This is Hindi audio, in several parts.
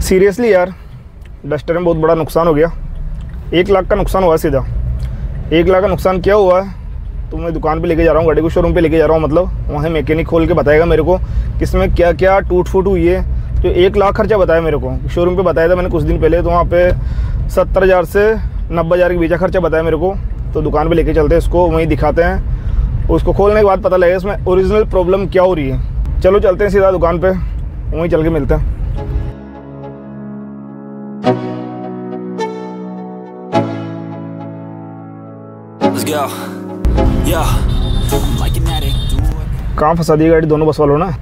सीरियसली यार, डस्टर में बहुत बड़ा नुकसान हो गया। 1 लाख का नुकसान हुआ सीधा। 1 लाख का नुकसान क्या हुआ है तो मैं दुकान पे लेके जा रहा हूँ, गाड़ी को शोरूम पे लेके जा रहा हूँ। मतलब वहाँ मैकेनिक खोल के बताएगा मेरे को कि इसमें क्या क्या टूट फूट हुई है। जो 1 लाख खर्चा बताया मेरे को, शोरूम पे बताया था मैंने कुछ दिन पहले, तो वहाँ पे 70,000 से 90,000 के बीच का खर्चा बताया मेरे को। तो दुकान पे लेके चलते हैं इसको, वहीं दिखाते हैं, उसको खोलने के बाद पता लगेगा इसमें ओरिजिनल प्रॉब्लम क्या हो रही है। चलो चलते हैं सीधा दुकान पे, वहीं चल के मिलते हैं। कहाँ फंसा दी गाड़ी दोनों बस वालों ने।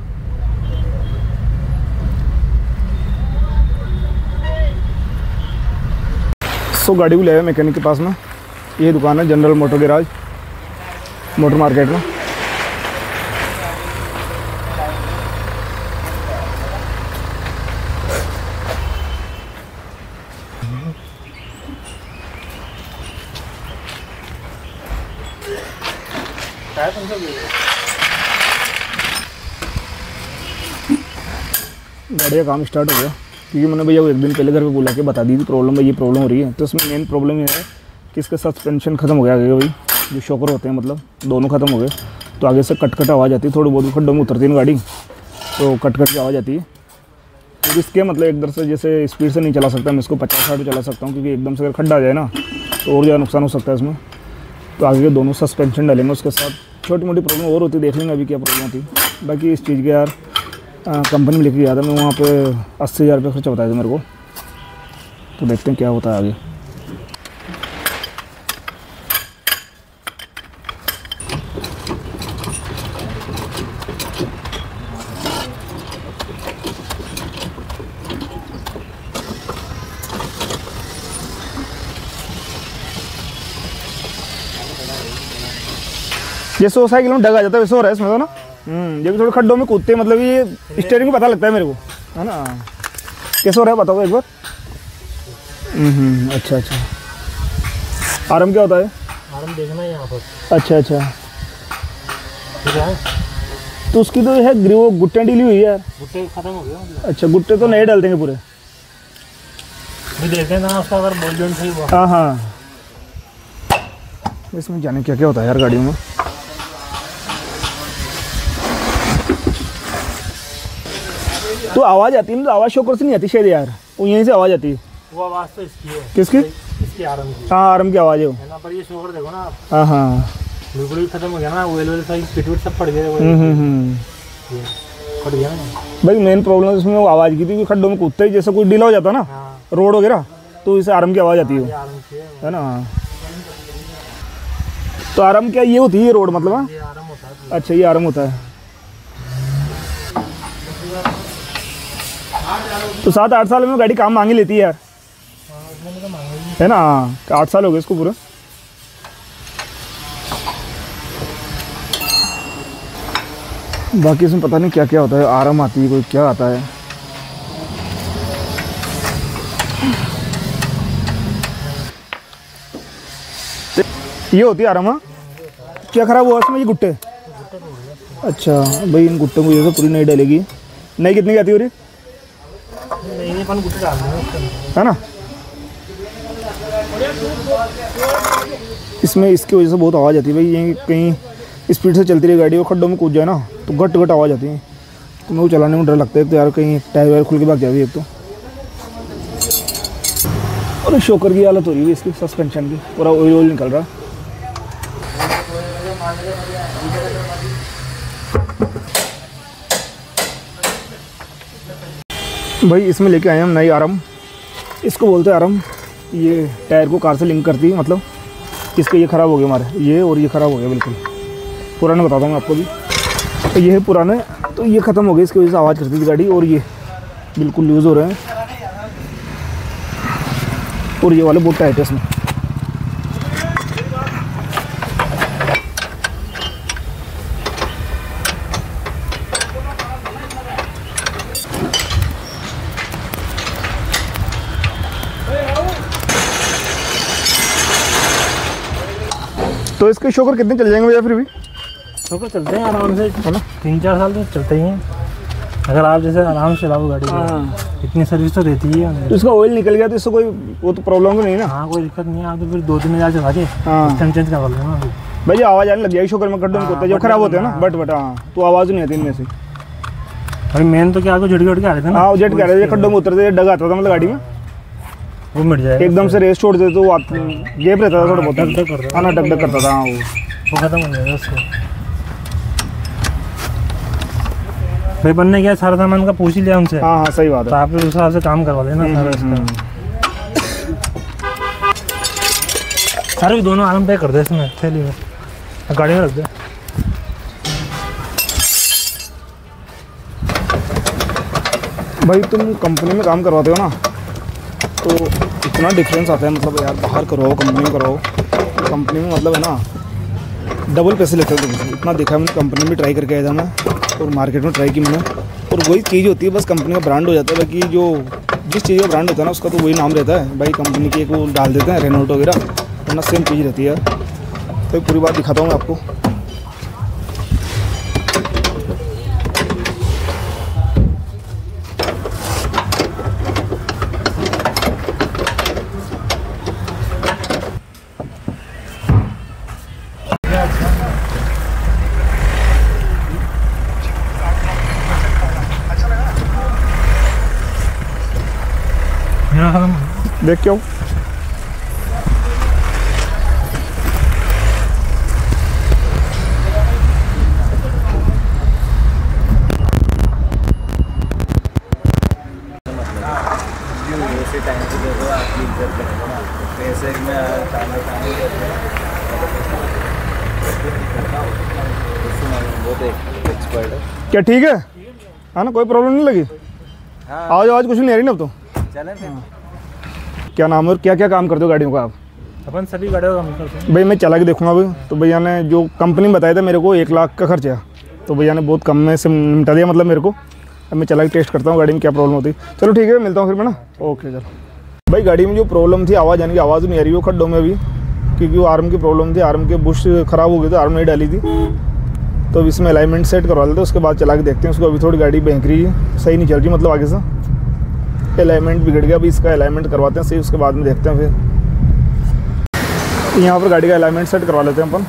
सो गाड़ी को ले आया मैकेनिक के पास में। ये दुकान है general motor garage, motor market में। गाड़ी का काम स्टार्ट हो गया, क्योंकि मैंने भैया वो 1 दिन पहले घर पे बुला के बता दी थी प्रॉब्लम है, ये प्रॉब्लम हो रही है। तो इसमें मेन प्रॉब्लम ये है कि इसका सस्पेंशन ख़त्म हो गया आगे भाई, जो शॉकर होते हैं मतलब दोनों ख़त्म हो गए। तो आगे से कट आवाज़ आती है, थोड़ी बहुत खड्डों में उतरती है गाड़ी तो कट की आवाज़ आती है। तो इसके मतलब एकदम से जैसे स्पीड से नहीं चला सकता मैं इसको, 50-60 चला सकता हूँ, क्योंकि एकदम से अगर खड्डा आ जाए ना तो और ज़्यादा नुकसान हो सकता है इसमें। तो आगे के दोनों सस्पेंशन डालेंगे, उसके साथ छोटी मोटी प्रॉब्लम और होती है, देख लेंगे अभी क्या प्रॉब्लम होती। बाकी इस चीज़ के यार कंपनी में लेके गया था मैं, वहाँ पे 80,000 रुपये खर्चा बताया था मेरे को। तो देखते हैं क्या होता है आगे। जैसे वो साइकिल में डग आ जाता है वैसे हो रहा है इसमें तो ना। ये भी थोड़े खड्डों में कूदते हैं, मतलब ये स्टीयरिंग को पता लगता है मेरे को, है ना। कैसे हो रहा है बताओ एक बार। अच्छा अच्छा। आरम क्या होता है? आरम देखना है यहाँ पर। अच्छा अच्छा, ठीक है। तो उसकी तो है वो गुट्टे डीली हुई है यार। गुट्टे खत्म हो गया। अच्छा, गुट्टे तो नहीं डाल देंगे पूरे, देखते हैं ना उसका अगर बोल जोन सही हुआ। हाँ हाँ। इसमें जाने क्या क्या होता है यार गाड़ियों में। तो आवाज़ आती है ना, तो आवाज़ शोकर से नहीं आती शायद यार, वो यहीं से आवाज़ आती है। वो आवाज़ तो इसकी है। किसकी? इसकी आरम की। हाँ आरम की आवाज़ है वो। पर ये शोकर देखो ना आप। हाँ हाँ, बिल्कुल ही खत्म हो गया ना, वेल साइज पिटविट सब पड़ गया। फट गया ना भाई। मेन प्रॉब्लम इसमें वो आवाज़ की थी कि खड्डों में कूदते ही जैसे कोई ढीला हो जाता ना रोड वगैरह, तो इसे आरम की आवाज़ आती है ना। तो आरम क्या ये होती है रोड मतलब? हाँ अच्छा, ये आरम होता है। तो 7-8 साल में गाड़ी काम मांगी लेती है यार, है ना। 8 साल हो गए इसको पूरा। बाकी इसमें पता नहीं क्या क्या होता है, आरम आती है कोई, क्या आता है। ये होती है आरम। हाँ, क्या खराब हुआ इसमें? ये गुट्टे। अच्छा भाई, इन गुट्टों को ये पूरी नहीं डालेगी। नहीं कितनी की आती हो रही है ना। इसमें इसकी वजह से बहुत आवाज़ आती है भाई। यहीं कहीं स्पीड से चलती रही गाड़ी, वो खड्डों में कूद जाए ना तो घट घट आवाज़ आती है। तो मेरे को चलाने में डर लगता है तो यार, कहीं टायर वायर खुल के भाग जाए एक तो। और शोकर की हालत हो रही है इसकी, सस्पेंशन की, पूरा ऑयल ऑयल निकल रहा। भाई इसमें लेके आए हम नई आरम, इसको बोलते हैं आरम। ये टायर को कार से लिंक करती है, मतलब इसके ये ख़राब हो गया हमारे, ये और ये ख़राब हो गया बिल्कुल। पुराने बताता हूँ आपको भी, तो ये है पुराने, तो ये ख़त्म हो गया, इसकी वजह से आवाज़ करती थी गाड़ी। और ये बिल्कुल लूज़ हो रहे हैं, और ये वाले बहुत टाइट है इसमें। तो इसके शोकर कितने चल जाएंगे भैया? फिर भी शोकर चलते हैं आराम से, है ना। 3-4 साल तो चलते ही हैं। अगर आप जैसे आराम से चलाओ गाड़ी को, हाँ, इतनी सर्विस तो देती है। तो इसका ऑयल निकल गया तो इससे कोई वो तो प्रॉब्लम तो नहीं ना? हाँ, कोई दिक्कत नहीं है। आप तो फिर 2-3 हज़ार चला के हाँ चेंज करवा लेना। भाई जो आवाज़ आने लग जाएगी शोकर में गड्ढों में होता है जो खराब होते हैं ना, हाँ। बट हाँ, तो आवाज़ नहीं आती इनमें से। भाई मेन तो क्या, आपको झटके आ रहे थे ना। हाँ, जेट कह रहे थे खड्डों में उतरते डग आता था मतलब गाड़ी में, वो मिट जाएगा एकदम से रेस छोड़ देते तो गेप रहता था थोड़ा बहुत, डग डग करता था। हाँ ना, डग डग करता था। हाँ वो खत्म हो जाएगा उसको। भाई बनने क्या, सारा सामान का पूछ ही लिया उनसे। हाँ हाँ, सही बात तो है। आप उस हिसाब से काम करवा लेना सारा इसका। सारे दोनों आराम पे कर दे इसमें, थैली में, गाड़ी में रख दे। भाई तुम कंपनी में काम करवाते हो ना, तो इतना डिफरेंस आता है, मतलब यार बाहर करवाओ कंपनी में करवाओ, कंपनी में मतलब है ना डबल पैसे लेते हो तुमसे। इतना देखा मैंने, कंपनी में ट्राई करके आया था मैं और मार्केट में ट्राई की मैंने, और वही चीज़ होती है, बस कंपनी का ब्रांड हो जाता है। बाकी जो जिस चीज़ का ब्रांड होता है ना उसका तो वही नाम रहता है भाई, कंपनी की एक वो डाल देते हैं रेनोट वगैरह, वरना सेम चीज़ रहती है। तो पूरी बात दिखाता हूँ मैं आपको। देख के आओ। क्या ठीक है? हाँ ना, कोई प्रॉब्लम नहीं लगी? आज आज कुछ नहीं आ रही ना अब तो। क्या नाम है और क्या क्या काम करते हो गाड़ियों का आप? अपन सभी गाड़ियों का काम करते हैं भाई मैं चला के देखूंगा अभी। तो भैया ने जो कंपनी में बताया था मेरे को 1 लाख का खर्चा, तो भैया ने बहुत कम में से निपटा दिया मतलब मेरे को। अब मैं चला के टेस्ट करता हूँ गाड़ी में क्या प्रॉब्लम होती है। चलो ठीक है, मिलता हूँ फिर मैं ना। ओके चलो। भाई गाड़ी में जो प्रॉब्लम थी, आवाज़ आने की आवाज़ नहीं आ रही वो खड्डों में अभी, क्योंकि वो आर्म की प्रॉब्लम थी, आर्म के बुश ख़राब हो गए थे, आर्म नहीं डाली थी। तो अब इसमें अलाइनमेंट सेट करवा लेते हैं, उसके बाद चला के देखते हैं उसको। अभी थोड़ी गाड़ी बहक रही है, सही नहीं चल रही मतलब आगे से, अलाइनमेंट बिगड़ गया। अभी इसका अलाइनमेंट करवाते हैं सही, उसके बाद में देखते हैं फिर। यहाँ पर गाड़ी का अलाइनमेंट सेट करवा लेते हैं अपन।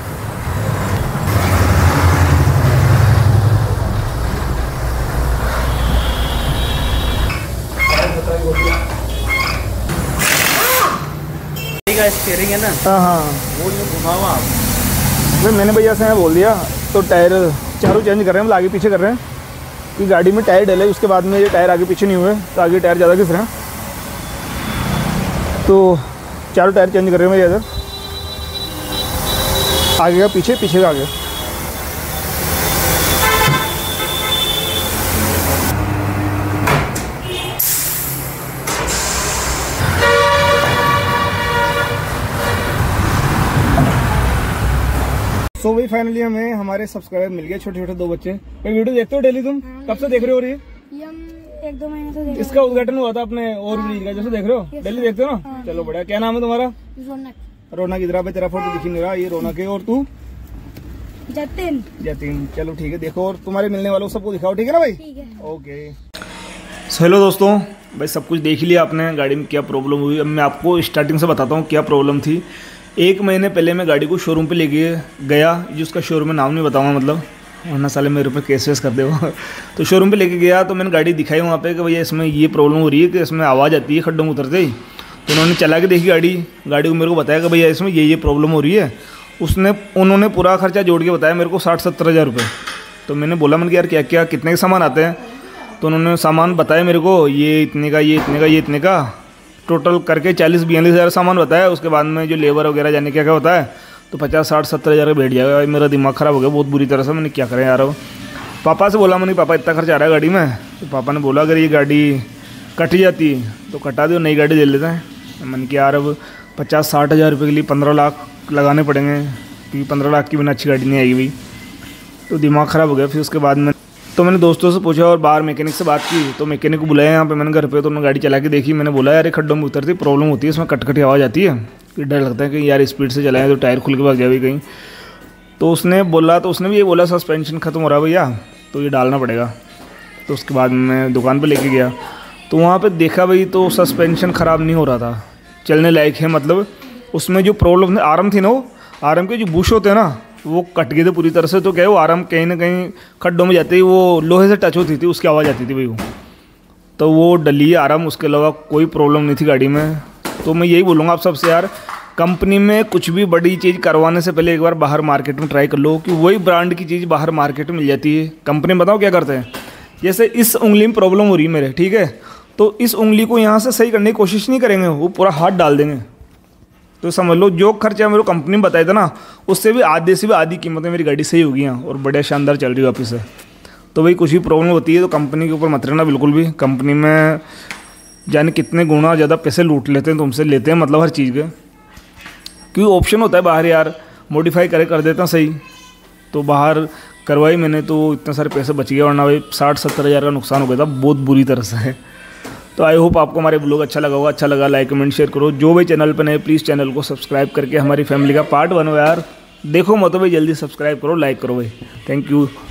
स्टीयरिंग है ना, हाँ हाँ, वो घुमाओ आप। भाई मैंने भैया से बोल दिया, तो टायर चारों चेंज कर रहे हैं, मतलब आगे पीछे कर रहे हैं कि गाड़ी में टायर डले, उसके बाद में ये टायर आगे पीछे नहीं हुए तो आगे टायर ज़्यादा घिस रहे हैं, तो चारों टायर चेंज कर रहे हैं भैया इधर, आगे का पीछे, पीछे का आगे। सो भाई फाइनली हमें हमारे सब्सक्राइबर मिल गए, छोटे छोटे 2 बच्चे। भाई वीडियो देखते हो डेली तुम? कब से देख रहे हो? और ये हम 1-2 महीने से देख इसका उद्घाटन हुआ था अपने और ब्रिज का, जैसे देख रहे हो डेली देखते हो ना? चलो बढ़िया। क्या नाम है तुम्हारा? रौनक, रौनक। इधर पे तेरा फोटो दिख नहीं रहा, ये रौनक है। और तू? जतिन। जतिन। चलो ठीक है, देखो और तुम्हारे मिलने वालों सबको दिखाओ, ठीक है ना भाई? ठीक है। ओके। हेलो दोस्तों, भाई सब कुछ देख ही लिया आपने, गाड़ी में क्या प्रॉब्लम हुई। अब मैं आपको स्टार्टिंग से बताता हूँ क्या प्रॉब्लम थी। 1 महीने पहले मैं गाड़ी को शोरूम पे लेके गया, जिसका शोरूम में नाम नहीं बताऊंगा मतलब, वरना साले मेरे ऊपर केस वेस कर दे वो। तो शोरूम पे लेके गया तो मैंने गाड़ी दिखाई वहाँ पे कि भैया इसमें ये प्रॉब्लम हो रही है कि इसमें आवाज़ आती है खड्डों में उतरते ही। तो उन्होंने चला के देखी गाड़ी को मेरे को बताया कि भैया इसमें ये प्रॉब्लम हो रही है। उन्होंने पूरा खर्चा जोड़ के बताया मेरे को 60-70 हज़ार रुपये। तो मैंने बोला, मैंने यार क्या क्या कितने के सामान आते हैं? तो उन्होंने सामान बताया मेरे को, ये इतने का, ये इतने का, ये इतने का, टोटल करके 40-42 हज़ार सामान बताया। उसके बाद में जो लेबर वगैरह जाने क्या क्या होता है, तो 50-60-70 हज़ार का बैठ जाएगा। मेरा दिमाग ख़राब हो गया बहुत बुरी तरह से। मैंने क्या करें यार। पापा से बोला मैंने, पापा इतना खर्चा आ रहा है गाड़ी में। तो पापा ने बोला अगर ये गाड़ी कट जाती तो कटा दो, नई गाड़ी ले लेते हैं। मैंने कहा यार अब 50-60 हज़ार रुपये के लिए 15 लाख लगाने पड़ेंगे, क्योंकि 15 लाख की बिना अच्छी गाड़ी नहीं आएगी भाई। तो दिमाग ख़राब हो गया। फिर उसके बाद में तो मैंने दोस्तों से पूछा और बाहर मैकेनिक से बात की, तो मैकेनिक को बुलाया यहाँ पे मैंने घर पे। तो उन्होंने गाड़ी चला के देखी। मैंने बोला यार ये खड्डों में उतरती प्रॉब्लम होती है, इसमें कट आवाज़ आती है, फिर डर लगता है कि यार स्पीड से चलाएं तो टायर खुल के भाग जाए कहीं। तो उसने बोला, तो उसने भी ये बोला सस्पेंशन ख़त्म हो रहा है भैया, तो ये डालना पड़ेगा। तो उसके बाद मैं दुकान पे लेके गया, तो वहाँ पे देखा भाई तो सस्पेंशन ख़राब नहीं हो रहा था, चलने लायक है। मतलब उसमें जो प्रॉब्लम आराम थी ना, वो आराम के जो बुश होते हैं ना वो कट गए थे पूरी तरह से। तो क्या है वो आराम कहीं ना कहीं खड्डों में जाते ही वो लोहे से टच होती थी, उसकी आवाज़ आती थी भाई वो, तो वो डली आराम। उसके अलावा कोई प्रॉब्लम नहीं थी गाड़ी में। तो मैं यही बोलूँगा आप सबसे यार, कंपनी में कुछ भी बड़ी चीज़ करवाने से पहले एक बार बाहर मार्केट में ट्राई कर लो कि वही ब्रांड की चीज़ बाहर मार्केट में मिल जाती है। कंपनी बताओ क्या करते हैं, जैसे इस उंगली में प्रॉब्लम हो रही है मेरे, ठीक है, तो इस उंगली को यहाँ से सही करने की कोशिश नहीं करेंगे, वो पूरा हाथ डाल देंगे। तो समझ लो जो खर्चा मेरे को कंपनी में बताया था ना, उससे भी आधे से भी आधी कीमत में मेरी गाड़ी सही होगी यहाँ, और बढ़िया शानदार चल रही है वापस से। तो भाई कुछ भी प्रॉब्लम होती है तो कंपनी के ऊपर मत रहना बिल्कुल भी। कंपनी में जाने कितने गुना ज़्यादा पैसे लूट लेते हैं, तुमसे लेते हैं मतलब हर चीज़ के, क्योंकि ऑप्शन होता है बाहर यार मॉडिफाई कर देता सही। तो बाहर करवाई मैंने तो इतने सारे पैसे बच गए, वरना भाई 60-70 हज़ार का नुकसान हो गया था बहुत बुरी तरह से। तो आई होप आपको हमारे ब्लॉग अच्छा लगा होगा। अच्छा लगा लाइक कमेंट शेयर करो। जो भी चैनल पर नए प्लीज़ चैनल को सब्सक्राइब करके हमारी फैमिली का पार्ट बनो यार। देखो मत भाई, जल्दी सब्सक्राइब करो, लाइक करो भाई। Thank you.